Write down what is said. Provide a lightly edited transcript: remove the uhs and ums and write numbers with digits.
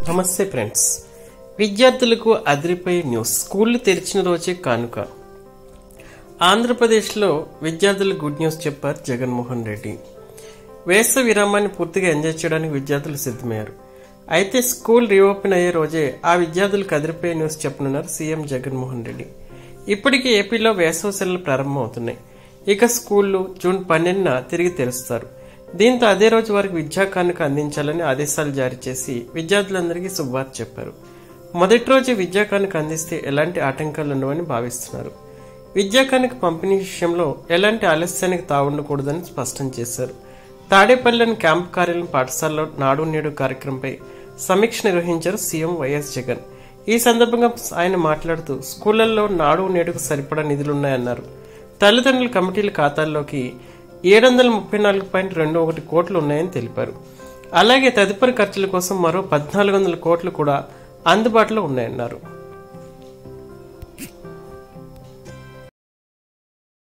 నమస్తే ఫ్రెండ్స్. విద్యార్థులకు అదిరిపోయే న్యూస్. స్కూళ్లు తెరిచిన రోజే కానుక. ఆంధ్రప్రదేశ్లో విద్యార్థులకు గుడ్ న్యూస్ చెప్పారు జగన్మోహన్ రెడ్డి. వేసవి విరామాన్ని పూర్తిగా ఎంజాయ్ చేయడానికి విద్యార్థులు సిద్ధమయ్యారు. అయితే స్కూల్ రీఓపెన్ అయ్యే రోజే ఆ విద్యార్థులకు అదిరిపోయే న్యూస్ చెప్పనున్నారు సీఎం జగన్మోహన్ రెడ్డి. ఇప్పటికే ఏపీలో వేసవి సెలవులు ప్రారంభమవుతున్నాయి. ఇక స్కూళ్లు జూన్ 12న తిరిగి తెరుస్తారు. దీంతో అదే రోజు వారికి విద్యా కానుక అందించాలని ఆదేశాలు జారీ చేసి విద్యార్థులందరికీ శుభవార్త చెప్పారు. మొదటి రోజు విద్యా కానుక అందిస్తే ఎలాంటి ఆటంకాలు ఉండవని భావిస్తున్నారు. విద్యా కానుక పంపిణీ విషయంలో ఎలాంటి ఆలస్యానికి తావుండకూడదని స్పష్టం చేశారు. తాడేపల్లిలోని క్యాంపు కార్యాలయం పాఠశాలలో నాడు నేడు కార్యక్రమంపై సమీక్ష నిర్వహించారు సీఎం వైఎస్ జగన్. ఈ సందర్భంగా ఆయన మాట్లాడుతూ స్కూళ్లలో నాడు నేడుకు సరిపడా నిధులున్నాయన్నారు. తల్లిదండ్రుల కమిటీల ఖాతాల్లోకి 734.21 కోట్లు ఉన్నాయని తెలిపారు. అలాగే తదుపరి ఖర్చుల కోసం మరో 1400 కోట్లు కూడా అందుబాటులో ఉన్నాయన్నారు.